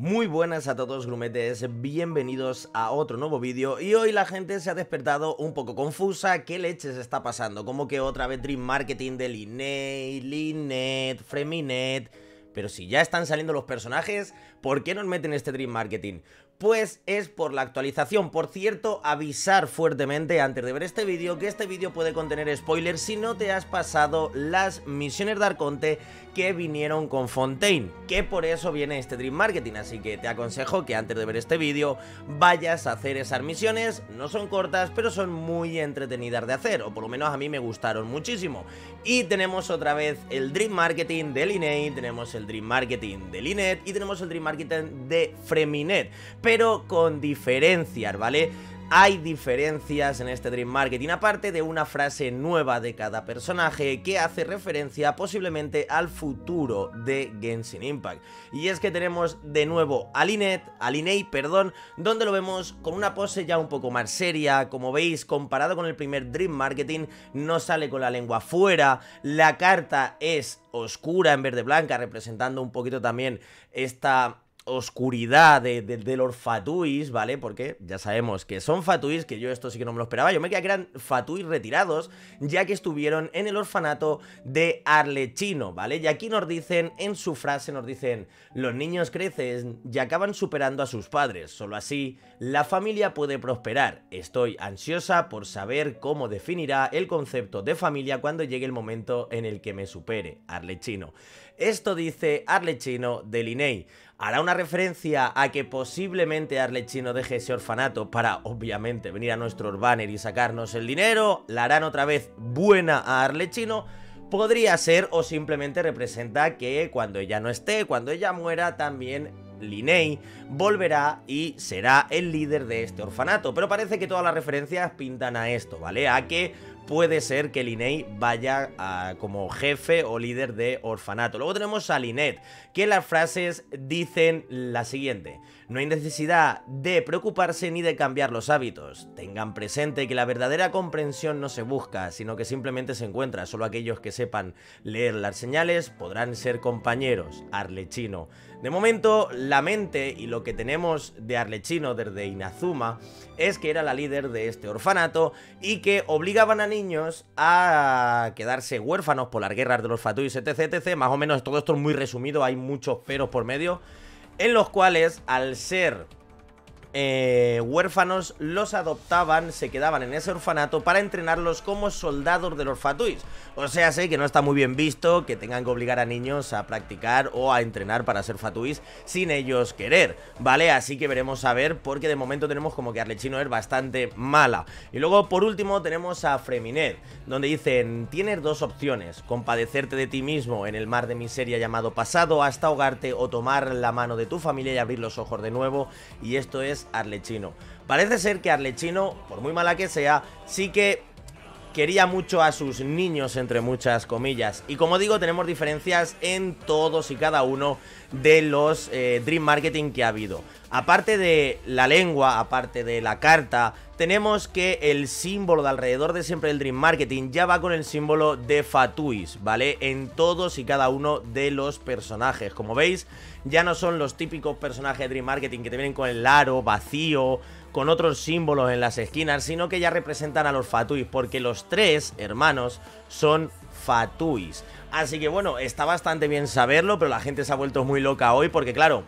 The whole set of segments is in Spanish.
Muy buenas a todos, grumetes, bienvenidos a otro nuevo vídeo. Y hoy la gente se ha despertado un poco confusa. ¿Qué leches está pasando? Como que otra vez Dream Marketing de Liney, Linet, Freminet. Pero si ya están saliendo los personajes, ¿por qué nos meten este Dream Marketing? Pues es por la actualización. Por cierto, avisar fuertemente antes de ver este vídeo que este vídeo puede contener spoilers si no te has pasado las misiones de Arconte que vinieron con Fontaine, que por eso viene este Dream Marketing. Así que te aconsejo que antes de ver este vídeo vayas a hacer esas misiones. No son cortas, pero son muy entretenidas de hacer, o por lo menos a mí me gustaron muchísimo. Y tenemos otra vez el Dream Marketing de Liney, tenemos el Dream Marketing de Linet y tenemos el Dream Marketing de Freminet, pero con diferencias, ¿vale? Hay diferencias en este Dream Marketing, aparte de una frase nueva de cada personaje que hace referencia posiblemente al futuro de Genshin Impact. Y es que tenemos de nuevo a Liney, donde lo vemos con una pose ya un poco más seria. Como veis, comparado con el primer Dream Marketing, no sale con la lengua fuera, la carta es oscura en vez de blanca, representando un poquito también esta oscuridad del Orfatuis, ¿vale? Porque ya sabemos que son Fatuis, que yo esto sí que no me lo esperaba. Yo me creía que eran Fatuis retirados, ya que estuvieron en el orfanato de Arlecchino, ¿vale? Y aquí nos dicen, en su frase nos dicen: los niños crecen y acaban superando a sus padres, solo así la familia puede prosperar. Estoy ansiosa por saber cómo definirá el concepto de familia cuando llegue el momento en el que me supere, Arlecchino. Esto dice Arlecchino de Liney. Hará una referencia a que posiblemente Arlecchino deje ese orfanato para, obviamente, venir a nuestro banner y sacarnos el dinero. La harán otra vez buena a Arlecchino. Podría ser, o simplemente representa que cuando ella no esté, cuando ella muera, también Liney volverá y será el líder de este orfanato. Pero parece que todas las referencias pintan a esto, ¿vale? A que puede ser que Liney vaya como jefe o líder de orfanato. Luego tenemos a Linet, que las frases dicen la siguiente: no hay necesidad de preocuparse ni de cambiar los hábitos. Tengan presente que la verdadera comprensión no se busca, sino que simplemente se encuentra. Solo aquellos que sepan leer las señales podrán ser compañeros. Arlecchino. De momento, la mente y lo que tenemos de Arlecchino desde Inazuma es que era la líder de este orfanato y que obligaban a niños a quedarse huérfanos por las guerras de los Fatuis, etc, etc. Más o menos todo esto es muy resumido, hay muchos peros por medio, en los cuales, al ser huérfanos, los adoptaban, se quedaban en ese orfanato para entrenarlos como soldados de los Fatuis. O sea, sé que no está muy bien visto que tengan que obligar a niños a practicar o a entrenar para ser Fatuis sin ellos querer, ¿vale? Así que veremos a ver, porque de momento tenemos como que Arlecchino es bastante mala. Y luego, por último, tenemos a Freminet, donde dicen: tienes dos opciones, compadecerte de ti mismo en el mar de miseria llamado pasado hasta ahogarte, o tomar la mano de tu familia y abrir los ojos de nuevo. Y esto es Arlecchino. Parece ser que Arlecchino, por muy mala que sea, sí que quería mucho a sus niños, entre muchas comillas. Y como digo, tenemos diferencias en todos y cada uno de los Dream Marketing que ha habido. Aparte de la lengua, aparte de la carta, tenemos que el símbolo de alrededor de siempre del Dream Marketing ya va con el símbolo de Fatuis, ¿vale? En todos y cada uno de los personajes. Como veis, ya no son los típicos personajes de Dream Marketing que te vienen con el aro vacío, con otros símbolos en las esquinas, sino que ya representan a los Fatuis, porque los tres hermanos son Fatuis. Así que bueno, está bastante bien saberlo, pero la gente se ha vuelto muy loca hoy porque, claro,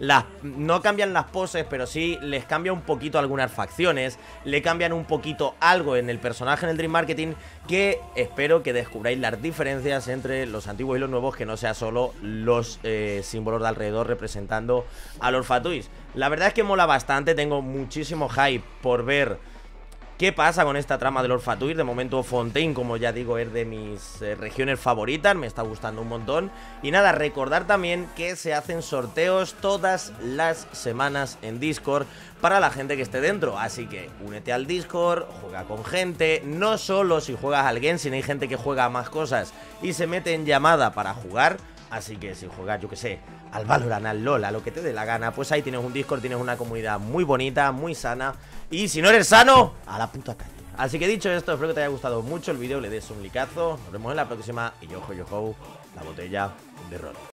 no cambian las poses, pero sí les cambia un poquito algunas facciones, le cambian un poquito algo en el personaje en el Dream Marketing, que espero que descubráis las diferencias entre los antiguos y los nuevos, que no sea solo los símbolos de alrededor representando a los Fatuis. La verdad es que mola bastante, tengo muchísimo hype por ver ¿qué pasa con esta trama de los Fatuis? De momento Fontaine, como ya digo, es de mis regiones favoritas, me está gustando un montón. Y nada, recordar también que se hacen sorteos todas las semanas en Discord para la gente que esté dentro. Así que únete al Discord, juega con gente, no solo si juegas al Genshin, hay gente que juega a más cosas y se mete en llamada para jugar. Así que si juegas, yo que sé, al Valorant, al LoL, a lo que te dé la gana, pues ahí tienes un Discord, tienes una comunidad muy bonita, muy sana. Y si no eres sano, a la puta calle. Así que dicho esto, espero que te haya gustado mucho el vídeo, le des un likeazo. Nos vemos en la próxima y yo, la botella de ron.